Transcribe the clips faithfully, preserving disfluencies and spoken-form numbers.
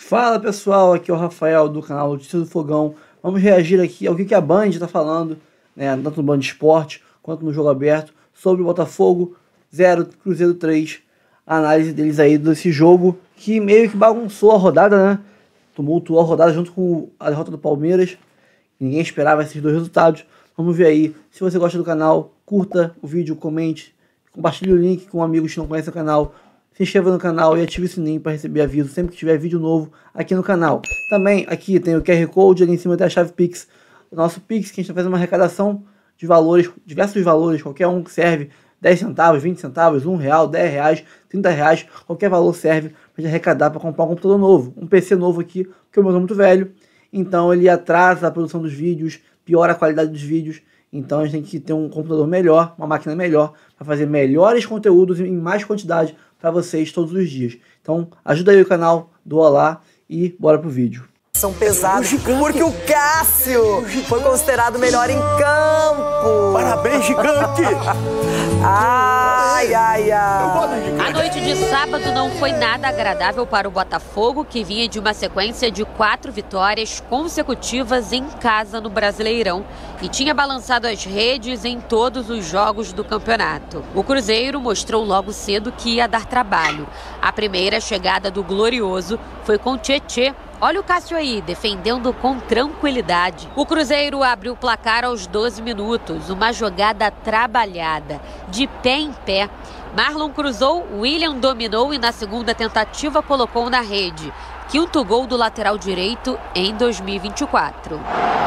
Fala pessoal, aqui é o Rafael do canal Notícias do Fogão. Vamos reagir aqui ao que a Band está falando, né, tanto no Band Esporte quanto no Jogo Aberto, sobre o Botafogo zero, Cruzeiro três. A análise deles aí desse jogo que meio que bagunçou a rodada, né? Tumultuou a rodada junto com a derrota do Palmeiras. Ninguém esperava esses dois resultados. Vamos ver aí. Se você gosta do canal, curta o vídeo, comente, compartilhe o link com amigos que não conhecem o canal. Se inscreva no canal e ative o sininho para receber aviso sempre que tiver vídeo novo aqui no canal. Também aqui tem o Q R Code, ali em cima tem a chave Pix. O nosso Pix, que a gente está fazendo uma arrecadação de valores, diversos valores, qualquer um que serve. dez centavos, vinte centavos, um real, dez reais, trinta reais, qualquer valor serve para gente arrecadar para comprar um computador novo. Um P C novo aqui, porque o meu é muito velho. Então ele atrasa a produção dos vídeos, piora a qualidade dos vídeos. Então a gente tem que ter um computador melhor, uma máquina melhor, para fazer melhores conteúdos em mais quantidade para vocês todos os dias. Então ajuda aí o canal, doa lá e bora pro vídeo. São pesados, porque o Cássio foi considerado o melhor em campo. Parabéns, gigante! Ai, ai, ai. A noite de sábado não foi nada agradável para o Botafogo, que vinha de uma sequência de quatro vitórias consecutivas em casa no Brasileirão e tinha balançado as redes em todos os jogos do campeonato. O Cruzeiro mostrou logo cedo que ia dar trabalho. A primeira chegada do Glorioso foi com Tietê. Olha o Cássio aí, defendendo com tranquilidade. O Cruzeiro abriu o placar aos doze minutos, uma jogada trabalhada, de pé em pé. Marlon cruzou, William dominou e na segunda tentativa colocou na rede. Quinto gol do lateral direito em dois mil e vinte e quatro.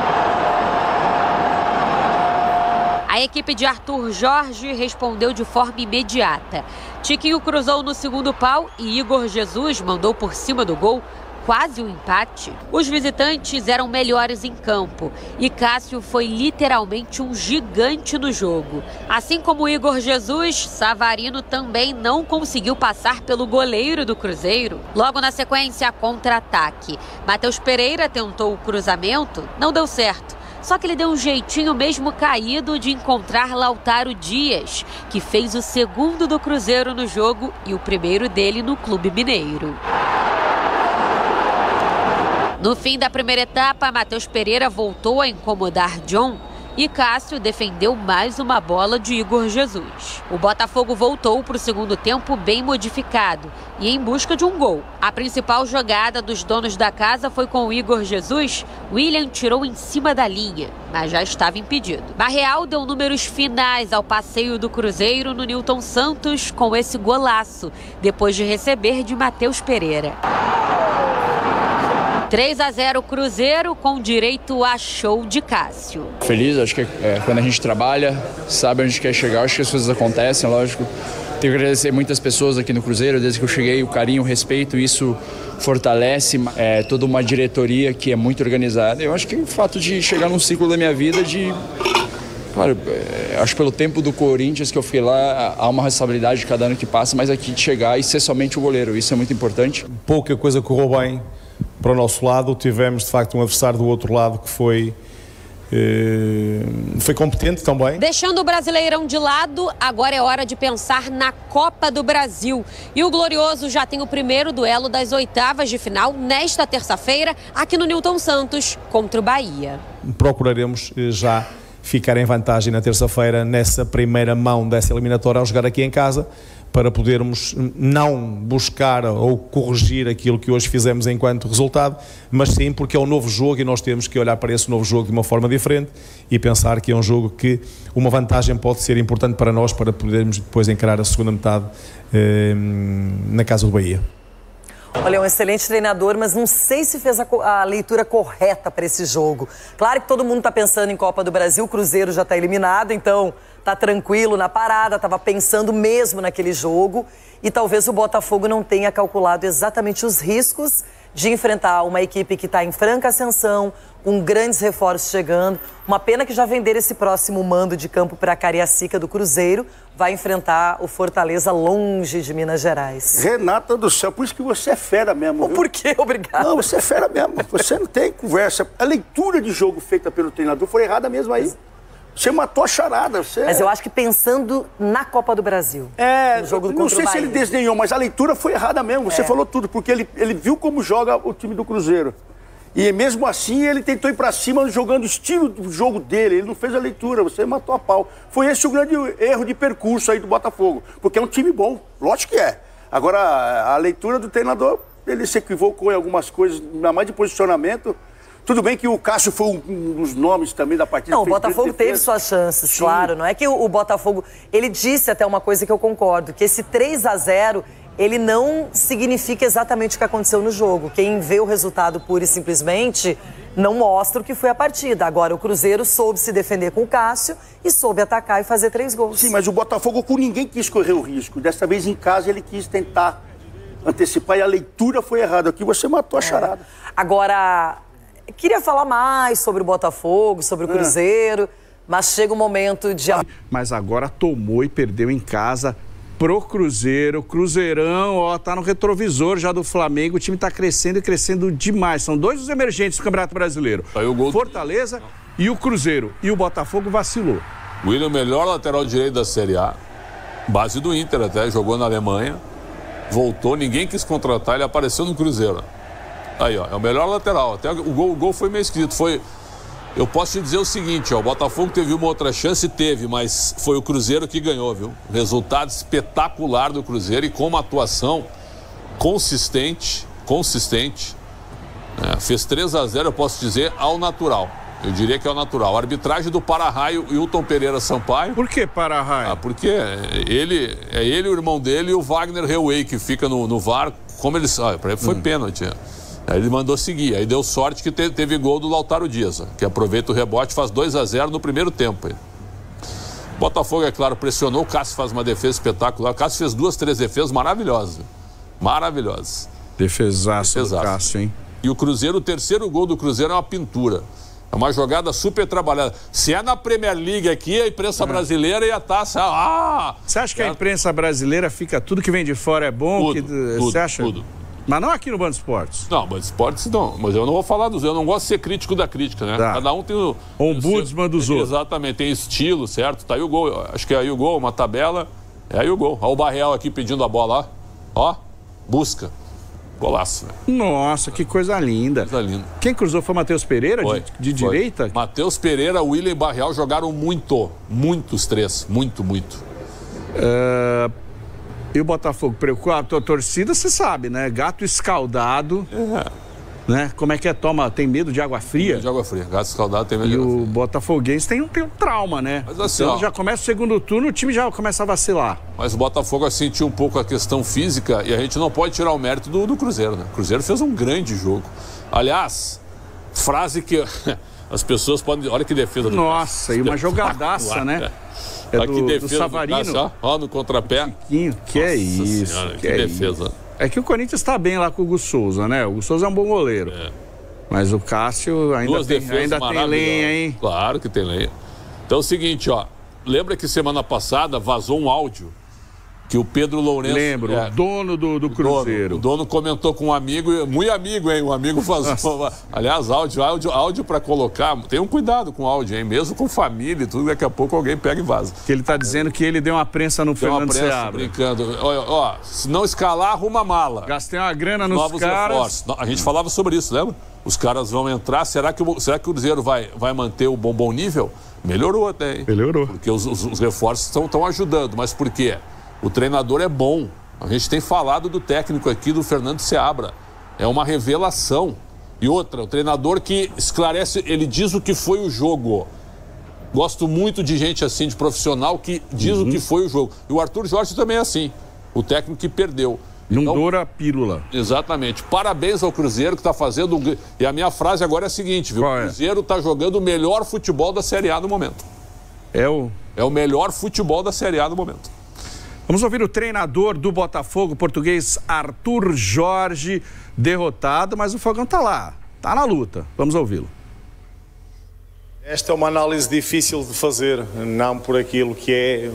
A equipe de Arthur Jorge respondeu de forma imediata. Tiquinho cruzou no segundo pau e Igor Jesus mandou por cima do gol, quase um empate. Os visitantes eram melhores em campo e Cássio foi literalmente um gigante no jogo. Assim como Igor Jesus, Savarino também não conseguiu passar pelo goleiro do Cruzeiro. Logo na sequência, contra-ataque. Matheus Pereira tentou o cruzamento, não deu certo. Só que ele deu um jeitinho mesmo caído de encontrar Lautaro Dias, que fez o segundo do Cruzeiro no jogo e o primeiro dele no Clube Mineiro. No fim da primeira etapa, Matheus Pereira voltou a incomodar John e Cássio defendeu mais uma bola de Igor Jesus. O Botafogo voltou para o segundo tempo bem modificado e em busca de um gol. A principal jogada dos donos da casa foi com o Igor Jesus. William tirou em cima da linha, mas já estava impedido. Barreal deu números finais ao passeio do Cruzeiro no Nilton Santos com esse golaço, depois de receber de Matheus Pereira. três a zero Cruzeiro com direito a show de Cássio. Feliz, acho que é, quando a gente trabalha, sabe onde a gente quer chegar, acho que as coisas acontecem, lógico. Tenho que agradecer muitas pessoas aqui no Cruzeiro, desde que eu cheguei, o carinho, o respeito, isso fortalece é, toda uma diretoria que é muito organizada. Eu acho que o fato de chegar num ciclo da minha vida de... Claro, é, acho que pelo tempo do Corinthians que eu fui lá, há uma responsabilidade de cada ano que passa, mas aqui de chegar e ser somente o goleiro, isso é muito importante. Pouca coisa correu bem para o nosso lado, tivemos de facto um adversário do outro lado que foi, eh, foi competente também. Deixando o Brasileirão de lado, agora é hora de pensar na Copa do Brasil. E o Glorioso já tem o primeiro duelo das oitavas de final nesta terça-feira, aqui no Nilton Santos, contra o Bahia. Procuraremos eh, já ficar em vantagem na terça-feira nessa primeira mão dessa eliminatória ao jogar aqui em casa, para podermos não buscar ou corrigir aquilo que hoje fizemos enquanto resultado, mas sim porque é um novo jogo e nós temos que olhar para esse novo jogo de uma forma diferente e pensar que é um jogo que uma vantagem pode ser importante para nós para podermos depois encarar a segunda metade eh, na casa do Bahia. Olha, é um excelente treinador, mas não sei se fez a, a leitura correta para esse jogo. Claro que todo mundo está pensando em Copa do Brasil, o Cruzeiro já está eliminado, então tá tranquilo na parada, estava pensando mesmo naquele jogo e talvez o Botafogo não tenha calculado exatamente os riscos de enfrentar uma equipe que está em franca ascensão, com grandes reforços chegando. Uma pena que já venderam esse próximo mando de campo para a Cariacica do Cruzeiro. Vai enfrentar o Fortaleza longe de Minas Gerais. Renata do céu, por isso que você é fera mesmo. Por quê? Obrigado. Não, você é fera mesmo. Você não tem conversa. A leitura de jogo feita pelo treinador foi errada mesmo aí. Você matou a charada. Você... Mas eu acho que pensando na Copa do Brasil. É, no jogo do não sei se ele desdenhou, mas a leitura foi errada mesmo. Você é. falou tudo, porque ele, ele viu como joga o time do Cruzeiro. E mesmo assim ele tentou ir pra cima jogando o estilo do jogo dele. Ele não fez a leitura, você matou a pau. Foi esse o grande erro de percurso aí do Botafogo. Porque é um time bom, lógico que é. Agora, a leitura do treinador, ele se equivocou em algumas coisas, ainda mais de posicionamento. Tudo bem que o Cássio foi um dos nomes também da partida. Não, o Botafogo teve suas chances, Sim. claro. Não é que o, o Botafogo... Ele disse até uma coisa que eu concordo, que esse três a zero, ele não significa exatamente o que aconteceu no jogo. Quem vê o resultado pura e simplesmente não mostra o que foi a partida. Agora, o Cruzeiro soube se defender com o Cássio e soube atacar e fazer três gols. Sim, mas o Botafogo com ninguém quis correr o risco. Dessa vez em casa ele quis tentar antecipar e a leitura foi errada. Aqui você matou a charada. É. Agora... Queria falar mais sobre o Botafogo, sobre o Cruzeiro, é. mas chega o momento de... Mas agora tomou e perdeu em casa pro Cruzeiro. Cruzeirão, ó, tá no retrovisor já do Flamengo. O time tá crescendo e crescendo demais. São dois dos emergentes do Campeonato Brasileiro. Aí o gol... Fortaleza e o Cruzeiro. E o Botafogo vacilou. O William, melhor lateral direito da Série A. Base do Inter até, jogou na Alemanha. Voltou, ninguém quis contratar, ele apareceu no Cruzeiro. Aí, ó, é o melhor lateral. Até o gol, o gol foi meio esquisito. Foi... Eu posso te dizer o seguinte, ó, o Botafogo teve uma outra chance, teve, mas foi o Cruzeiro que ganhou, viu? Resultado espetacular do Cruzeiro e com uma atuação consistente, consistente. É, fez três a zero, eu posso dizer, ao natural. Eu diria que é o natural. A arbitragem do para-raio e Hilton Pereira Sampaio. Por que para-raio? Ah, porque ele, é ele, o irmão dele e o Wagner Heuwey, que fica no, no V A R, como eles... Ah, para ele foi hum. pênalti, é. Aí ele mandou seguir, aí deu sorte que teve, teve gol do Lautaro Dias, que aproveita o rebote, faz dois a zero no primeiro tempo. Aí. Botafogo, é claro, pressionou, o Cássio faz uma defesa espetacular, o Cássio fez duas, três defesas maravilhosas, maravilhosas. Defesaço, Defesaço. do Cássio, hein? E o Cruzeiro, o terceiro gol do Cruzeiro é uma pintura, é uma jogada super trabalhada. Se é na Premier League aqui, a imprensa é. brasileira ia estar... Ah! Você acha que a imprensa brasileira fica, tudo que vem de fora é bom? Tudo, que, tudo, você acha? tudo. Mas não aqui no Band Esportes. Não, Band Esportes não. Mas eu não vou falar dos... Eu não gosto de ser crítico da crítica, né? Tá. Cada um tem o... Ombudsman dos outros. Exatamente. Tem estilo, certo? Tá aí o gol. Acho que é aí o gol, uma tabela. É aí o gol. Olha o Barreal aqui pedindo a bola, ó. Ó. Busca. Golaço, né? Nossa, que coisa linda. Coisa linda. Quem cruzou foi Matheus Pereira, foi. de, de foi. direita? Matheus Pereira, William e Barreal jogaram muito. Muitos três. Muito, muito. Uh... E o Botafogo preocupado, a torcida, você sabe, né? Gato escaldado, é. né? Como é que é? Toma, tem medo de água fria? De água fria, gato escaldado tem medo e de água fria. E o Botafoguense tem, tem um trauma, né? Mas assim, então ó, já começa o segundo turno, o time já começa a vacilar. Mas o Botafogo sentiu um pouco a questão física e a gente não pode tirar o mérito do, do Cruzeiro, né? O Cruzeiro fez um grande jogo. Aliás, frase que as pessoas podem... Olha que defesa do Nossa, Cássio. E uma jogadaça, né? É do, que defesa do Savarino. Do Cássio, ó, ó, no contrapé. Chiquinho, que Nossa é isso. Senhora, que, que é defesa. Isso. É que o Corinthians está bem lá com o Hugo Souza, né? O Hugo Souza é um bom goleiro. É. Mas o Cássio ainda, Duas tem, ainda tem lenha, hein? Claro que tem lenha. Então é o seguinte, ó. Lembra que semana passada vazou um áudio que o Pedro Lourenço... Lembro, é, o dono do, do Cruzeiro. O dono, o dono comentou com um amigo, muito amigo, hein? Um amigo vazou. Aliás, áudio, áudio, áudio para colocar. Tenham cuidado com o áudio, hein? Mesmo com família e tudo, daqui a pouco alguém pega e vaza. Que ele tá dizendo que ele deu uma prensa no deu Fernando Seabra. Brincando. Ó, ó, se não escalar, arruma a mala. Gastei uma grana nos Novos caras. Reforços. A gente falava sobre isso, lembra? Os caras vão entrar. Será que o, será que o Cruzeiro vai, vai manter o bom, bom nível? Melhorou até, hein? Melhorou. Porque os, os, os reforços estão ajudando. Mas por quê? O treinador é bom. A gente tem falado do técnico aqui, do Fernando Seabra. É uma revelação. E outra, o treinador que esclarece, ele diz o que foi o jogo. Gosto muito de gente assim, de profissional, que diz uhum. o que foi o jogo. E o Arthur Jorge também é assim. O técnico que perdeu. Não então, doura a pílula. Exatamente. Parabéns ao Cruzeiro que está fazendo... Um... E a minha frase agora é a seguinte, viu? Qual o Cruzeiro está jogando o melhor futebol da Série A no momento. É o... É o melhor futebol da Série A no momento. Vamos ouvir o treinador do Botafogo, o português Arthur Jorge, derrotado, mas o Fogão está lá, está na luta. Vamos ouvi-lo. Esta é uma análise difícil de fazer, não por aquilo que é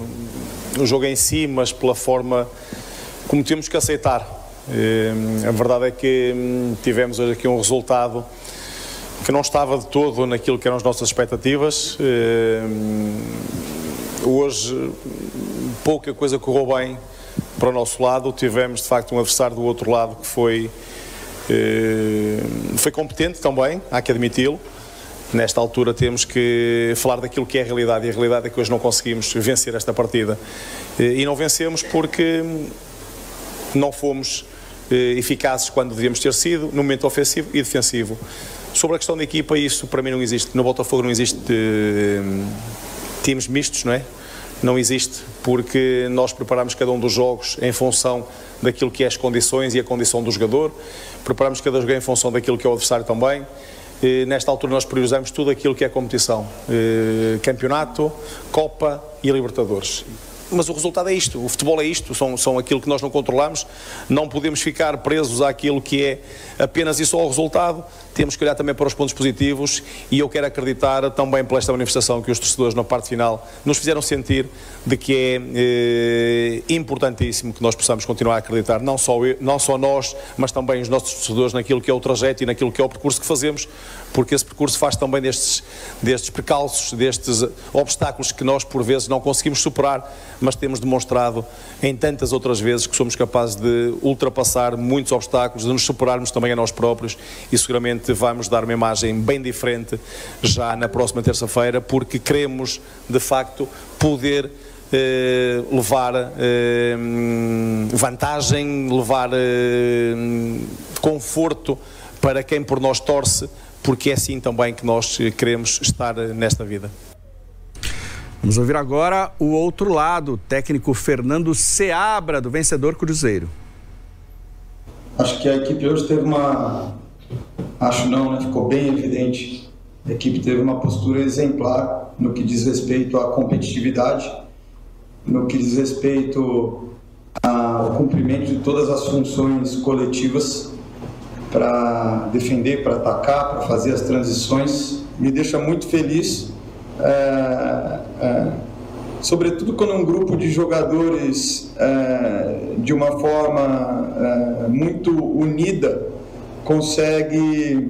o jogo em si, mas pela forma como temos que aceitar. A verdade é que tivemos hoje aqui um resultado que não estava de todo naquilo que eram as nossas expectativas. Hoje pouca coisa correu bem para o nosso lado, tivemos de facto um adversário do outro lado que foi, foi competente também, há que admiti-lo. Nesta altura temos que falar daquilo que é a realidade, e a realidade é que hoje não conseguimos vencer esta partida. E não vencemos porque não fomos eficazes quando devíamos ter sido, no momento ofensivo e defensivo. Sobre a questão da equipa, isso para mim não existe. No Botafogo não existe uh, times mistos, não é? Não existe, porque nós preparamos cada um dos jogos em função daquilo que é as condições e a condição do jogador. Preparamos cada jogo em função daquilo que é o adversário também. Uh, nesta altura nós priorizamos tudo aquilo que é competição. Uh, campeonato, Copa e Libertadores. Mas o resultado é isto, o futebol é isto, são, são aquilo que nós não controlamos, não podemos ficar presos àquilo que é apenas e só o resultado, temos que olhar também para os pontos positivos, e eu quero acreditar também por esta manifestação que os torcedores na parte final nos fizeram sentir de que é eh, importantíssimo que nós possamos continuar a acreditar, não só, eu, não só nós, mas também os nossos torcedores naquilo que é o trajeto e naquilo que é o percurso que fazemos, porque esse percurso faz também destes, destes percalços, destes obstáculos que nós por vezes não conseguimos superar, mas temos demonstrado em tantas outras vezes que somos capazes de ultrapassar muitos obstáculos, de nos superarmos também a nós próprios, e seguramente vamos dar uma imagem bem diferente já na próxima terça-feira, porque queremos de facto poder eh, levar eh, vantagem, levar eh, conforto para quem por nós torce, porque é assim também que nós queremos estar nesta vida. Vamos ouvir agora o outro lado, o técnico Fernando Seabra, do vencedor Cruzeiro. Acho que a equipe hoje teve uma... Acho não, né? Ficou bem evidente. A equipe teve uma postura exemplar no que diz respeito à competitividade, no que diz respeito ao cumprimento de todas as funções coletivas, para defender, para atacar, para fazer as transições. Me deixa muito feliz, é, é, sobretudo quando um grupo de jogadores, é, de uma forma é, muito unida, consegue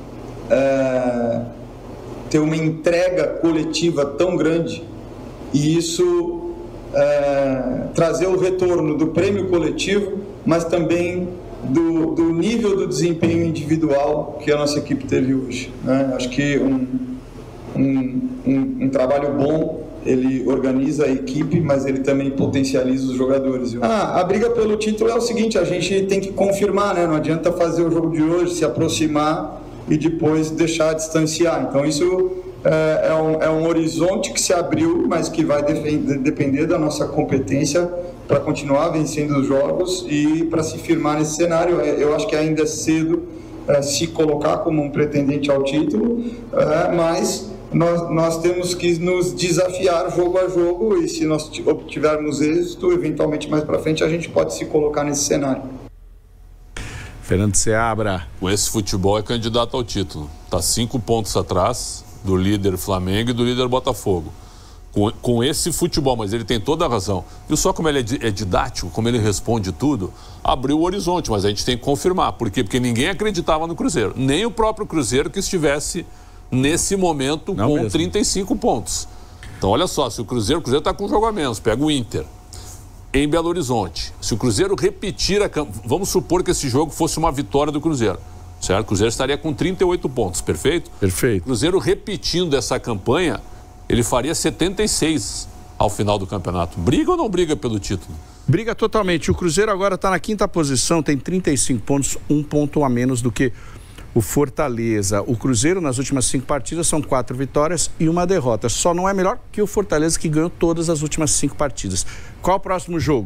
é, ter uma entrega coletiva tão grande, e isso é, trazer o retorno do prêmio coletivo, mas também Do, do nível do desempenho individual que a nossa equipe teve hoje, né? Acho que um, um, um, um trabalho bom, ele organiza a equipe, mas ele também potencializa os jogadores. Ah, a briga pelo título é o seguinte, a gente tem que confirmar, né? Não adianta fazer o jogo de hoje, se aproximar e depois deixar distanciar. Então isso é, é, um, é um horizonte que se abriu, mas que vai defender, depender da nossa competência para continuar vencendo os jogos e para se firmar nesse cenário. Eu acho que ainda é cedo é, se colocar como um pretendente ao título, é, mas nós, nós temos que nos desafiar jogo a jogo, e se nós obtivermos êxito, eventualmente mais para frente a gente pode se colocar nesse cenário. Fernando Seabra. Com esse futebol é candidato ao título. Está cinco pontos atrás do líder Flamengo e do líder Botafogo. Com, com esse futebol, mas ele tem toda a razão. Viu só como ele é, é didático, como ele responde tudo? Abriu o horizonte, mas a gente tem que confirmar. Por quê? Porque ninguém acreditava no Cruzeiro. Nem o próprio Cruzeiro que estivesse nesse momento Não com mesmo. trinta e cinco pontos. Então, olha só, se o Cruzeiro... O Cruzeiro está com um jogo a menos, pega o Inter em Belo Horizonte. Se o Cruzeiro repetir a... Vamos supor que esse jogo fosse uma vitória do Cruzeiro, certo? O Cruzeiro estaria com trinta e oito pontos, perfeito? Perfeito. O Cruzeiro repetindo essa campanha, ele faria setenta e seis ao final do campeonato. Briga ou não briga pelo título? Briga totalmente. O Cruzeiro agora está na quinta posição, tem trinta e cinco pontos, um ponto a menos do que o Fortaleza. O Cruzeiro, nas últimas cinco partidas, são quatro vitórias e uma derrota. Só não é melhor que o Fortaleza, que ganhou todas as últimas cinco partidas. Qual o próximo jogo?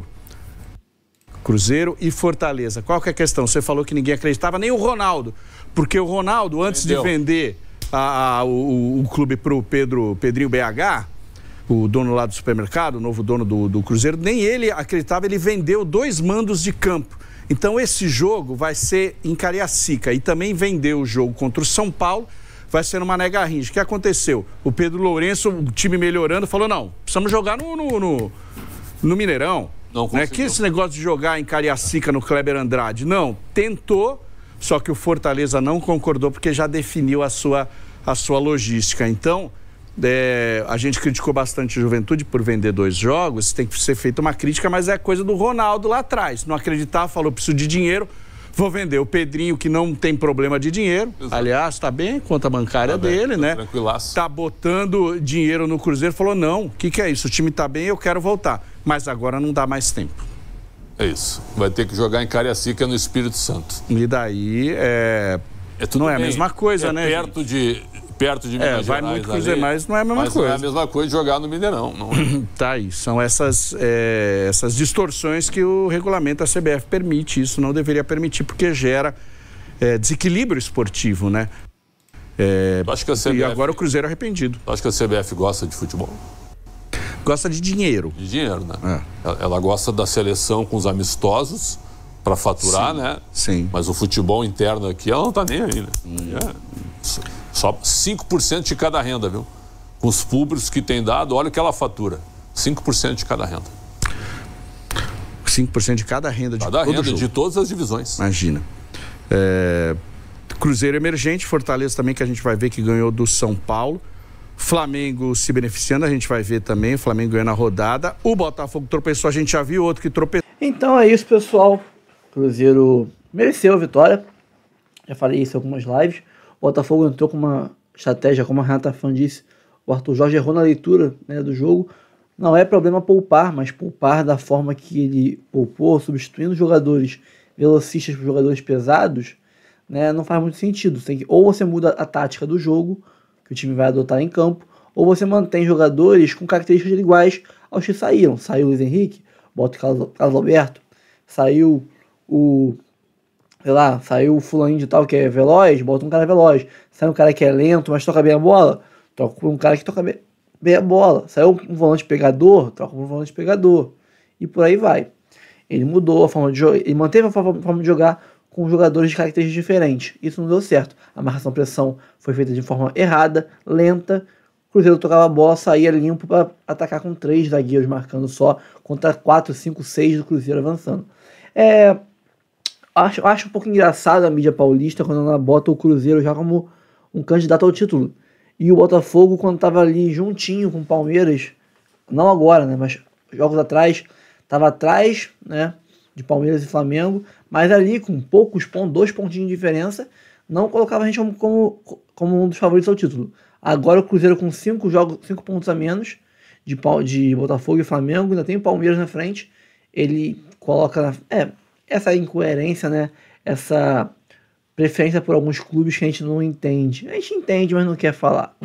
Cruzeiro e Fortaleza. Qual que é a questão? Você falou que ninguém acreditava, nem o Ronaldo. Porque o Ronaldo, antes Entendeu? de vender... A, a, o, o clube para o Pedro, Pedrinho B H, o dono lá do supermercado, o novo dono do, do Cruzeiro, nem ele acreditava, ele vendeu dois mandos de campo. Então esse jogo vai ser em Cariacica, e também vendeu o jogo contra o São Paulo, vai ser no Mané Garrincha. O que aconteceu? O Pedro Lourenço, o time melhorando, falou, não, precisamos jogar no, no, no, no Mineirão. Não, né? Que esse negócio de jogar em Cariacica no Kleber Andrade, não, tentou, só que o Fortaleza não concordou porque já definiu a sua, a sua logística. Então, é, a gente criticou bastante a Juventude por vender dois jogos, tem que ser feita uma crítica, mas é coisa do Ronaldo lá atrás. Não acreditava, falou, preciso de dinheiro, vou vender. O Pedrinho, que não tem problema de dinheiro, Exato. aliás, está bem, conta bancária tá dele, bem, né? Tranquilaço. Está botando dinheiro no Cruzeiro, falou, não, o que, que é isso? O time está bem, eu quero voltar. Mas agora não dá mais tempo. É isso. Vai ter que jogar em Cariacica, no Espírito Santo. E daí, é... É não é bem. a mesma coisa, é né? Perto de, perto de Minas é, vai Gerais. muito Cruzeiro, mas não é a mesma mas coisa. Não é a mesma coisa de jogar no Mineirão. Não é? Tá aí. São essas, é, essas distorções que o regulamento da C B F permite. Isso não deveria permitir, porque gera é, desequilíbrio esportivo, né? É, acho que a C B F, e agora o Cruzeiro é arrependido. Acho que a C B F gosta de futebol. Gosta de dinheiro. De dinheiro, né? É. Ela gosta da seleção com os amistosos para faturar, sim, né? Sim. Mas o futebol interno aqui, ela não tá nem aí, né? Hum. É. Só cinco por cento de cada renda, viu? Com os públicos que tem dado, olha o que ela fatura. cinco por cento de cada renda. cinco por cento de cada renda de cada todo renda jogo. De todas as divisões. Imagina. É... Cruzeiro emergente, Fortaleza também, que a gente vai ver que ganhou do São Paulo. Flamengo se beneficiando, a gente vai ver também, o Flamengo ganhando a rodada. O Botafogo tropeçou, a gente já viu outro que tropeçou. Então é isso, pessoal. O Cruzeiro mereceu a vitória. Já falei isso em algumas lives. O Botafogo entrou com uma estratégia, como a Renata Fã disse. O Arthur Jorge errou na leitura, né, do jogo. Não é problema poupar, mas poupar da forma que ele poupou, substituindo jogadores velocistas por jogadores pesados, né, não faz muito sentido. Tem que, ou você muda a tática do jogo, que o time vai adotar em campo, ou você mantém jogadores com características iguais aos que saíram. Saiu o Luiz Henrique, bota o Carlos, Carlos Alberto, saiu o, sei lá, saiu o fulaninho de tal que é veloz, bota um cara veloz, saiu um cara que é lento, mas toca bem a bola, troca por um cara que toca bem, bem a bola, saiu um volante pegador, troca por um volante pegador, e por aí vai. Ele mudou a forma de jogar, ele manteve a forma, forma de jogar com jogadores de características diferentes. Isso não deu certo. A marcação-pressão foi feita de forma errada, lenta. O Cruzeiro tocava a bola, saía limpo para atacar com três zagueiros marcando só, contra quatro, cinco, seis do Cruzeiro avançando. É, acho, acho um pouco engraçado a mídia paulista quando ela bota o Cruzeiro já como um candidato ao título. E o Botafogo, quando estava ali juntinho com o Palmeiras, não agora, né, mas jogos atrás, estava atrás, né, de Palmeiras e Flamengo, mas ali com poucos pontos, dois pontinhos de diferença, não colocava a gente como, como, como um dos favoritos ao título. Agora o Cruzeiro com cinco jogos, cinco pontos a menos de, de Botafogo e Flamengo, ainda tem o Palmeiras na frente, ele coloca é, essa incoerência, né, essa preferência por alguns clubes que a gente não entende. A gente entende, mas não quer falar.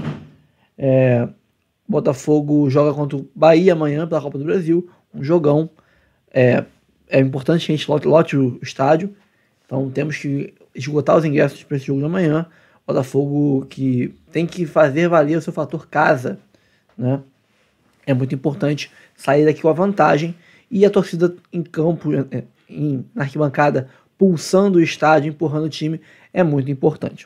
É, Botafogo joga contra o Bahia amanhã pela Copa do Brasil, um jogão. É, É importante que a gente lote, lote o estádio. Então temos que esgotar os ingressos para esse jogo de amanhã. Botafogo que tem que fazer valer o seu fator casa, né? É muito importante sair daqui com a vantagem. E a torcida em campo, em, na arquibancada, pulsando o estádio, empurrando o time, é muito importante.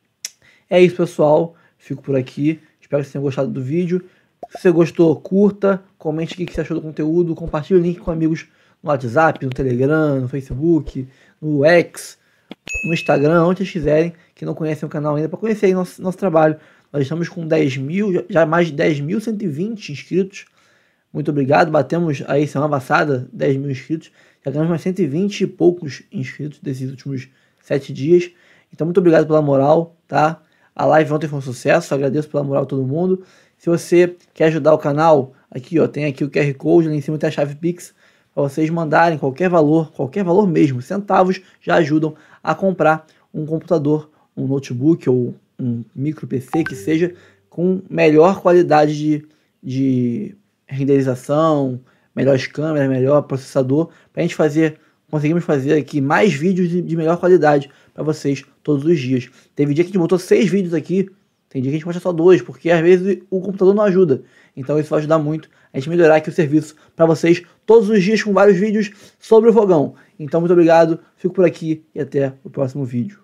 É isso, pessoal. Fico por aqui. Espero que vocês tenham gostado do vídeo. Se você gostou, curta, comente o que você achou do conteúdo, compartilhe o link com amigos no WhatsApp, no Telegram, no Facebook, no X, no Instagram, onde vocês quiserem, que não conhecem o canal ainda, para conhecerem nosso, nosso trabalho. Nós estamos com dez mil, já mais de dez mil cento e vinte inscritos. Muito obrigado, batemos aí semana passada dez mil inscritos, já ganhamos mais cento e vinte e poucos inscritos desses últimos sete dias. Então muito obrigado pela moral, tá? A live ontem foi um sucesso, agradeço pela moral de todo mundo. Se você quer ajudar o canal, aqui ó, tem aqui o Q R Code, lá em cima tem a chave Pix, para vocês mandarem qualquer valor, qualquer valor mesmo, centavos já ajudam a comprar um computador, um notebook ou um micro P C que seja com melhor qualidade de, de renderização, melhores câmeras, melhor processador, para a gente fazer, conseguimos fazer aqui mais vídeos de, de melhor qualidade para vocês todos os dias. Teve dia que a gente botou seis vídeos aqui, tem dia que a gente mostra só dois, porque às vezes o computador não ajuda. Então isso vai ajudar muito a gente melhorar aqui o serviço para vocês todos os dias com vários vídeos sobre o fogão. Então muito obrigado, fico por aqui e até o próximo vídeo.